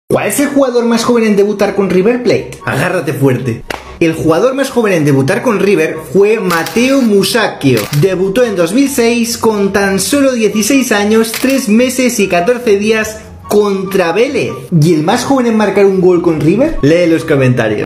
¿Cuál es el jugador más joven en debutar con River Plate? Agárrate fuerte. El jugador más joven en debutar con River fue Matteo Musacchio. Debutó en 2006 con tan solo 16 años, 3 meses y 14 días contra Vélez. ¿Y el más joven en marcar un gol con River? Lee los comentarios.